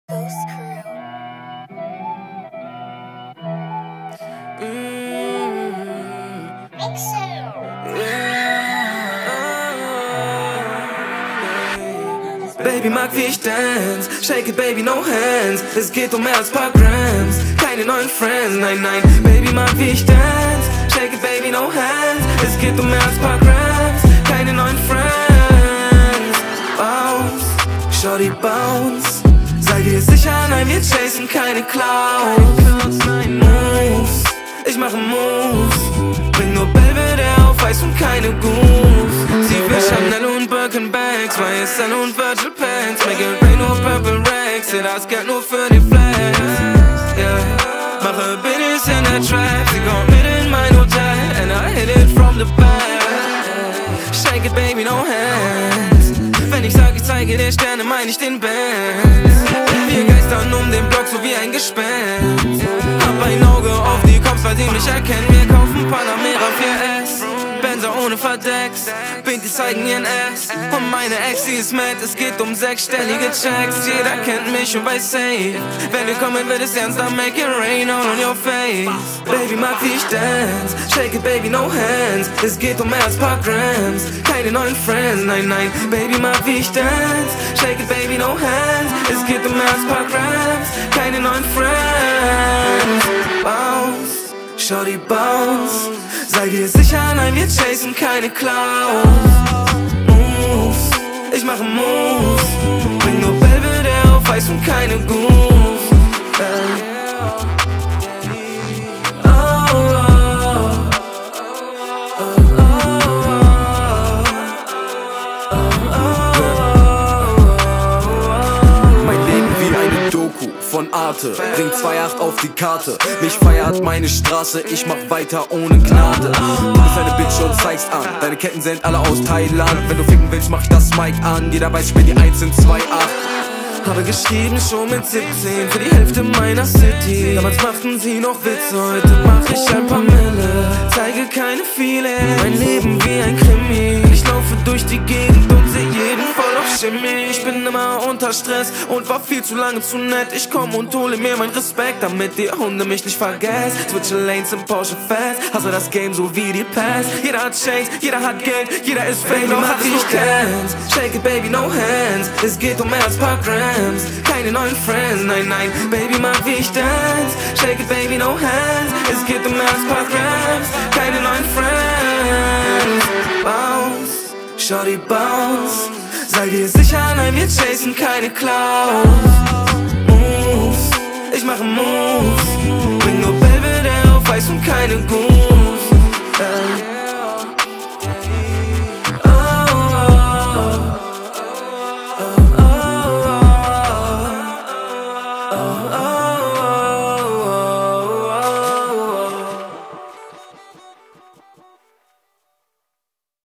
Ghost Crew. Baby mag wie ich dance, shake it baby no hands. Es geht um mehr als paar Grams, keine neuen Friends, nein nein. Baby mag wie ich dance, shake it baby no hands. Es geht um mehr als paar Grams, keine neuen Friends. Bounce, shorty bounce. Sei dir sicher, nein wir chasen keine Clouds. Moves, ich mache Moves. Bring nur Belvedere auf Eis und keine Goose. Sie will Chanel und Birkenbags, YSL und Virgil Pants. Make it rain nur Purple Rags, ja das Geld nur für die Flags. Yeah. Mache Biddies in der Trap, sie kommt mit in mein Hotel and I hit it from the back. Shake it baby, no hands. Wenn ich sag, ich zeige dir Sterne, mein ich den Benz. Wir geistern um den Block so wie ein Gespenst. Hab ein Auge auf die Cops, weil sie mich erkennen. Wir kaufen Panamera 4S, Benzer ohne Verdecks. Binti zeigen ihren Ass und meine Ex, sie ist mad. Es geht um sechsstellige Checks. Jeder kennt mich und weiß safe, wenn wir kommen, wird es ernst. Dann make it rain all on your face. Baby mag wie ich dance, shake it baby no hands. Es geht um mehr als paar Grams, keine neuen Friends, nein nein. Baby mag wie ich dance, shake it baby no hands. Es geht um mehr als paar Grams, keine neuen Friends. Bounce, shorty bounce. Sei dir sicher, nein wir chasen keine Clouds. Moves, ich mache Moves. Bring nur Belvedere auf Eis und keine Goose. Von Arte, bring 2,8 auf die Karte. Mich feiert meine Straße, ich mach weiter ohne Gnade. Du bist eine Bitch und zeigst an, deine Ketten sind alle aus Thailand. Wenn du ficken willst, mach ich das Mic an. Jeder weiß, ich bin die 1 in 2,8. Habe geschrieben schon mit 17 für die Hälfte meiner City. Damals machten sie noch Witze, heute mach ich ein paar Mille. Zeige keine Feelings, mein Leben wie ein Krimi. Ich laufe durch die Gegend und seh jeden voll auf Chemie. Ich bin immer unter Stress und war viel zu lange zu nett. Ich komm und hole mir mein Respekt, damit die Hunde mich nicht vergessen. Switche Lanes im Porsche fast, hasse das Game so wie die Pass. Jeder hat Chains, jeder hat Geld, jeder ist fame, doch hat ich dance. Shake it baby, no hands. Es geht um mehr als paar Grams, keine neuen Friends, nein nein. Baby mag wie ich dance, shake it baby, no hands. Es geht um mehr als paar Grams, keine neuen Friends. Bounce, shorty bounce. Sei dir sicher, nein wir chasen keine Clouds. Moves, ich mache Moves. Bring nur Belvedere auf Eis und keine Goose.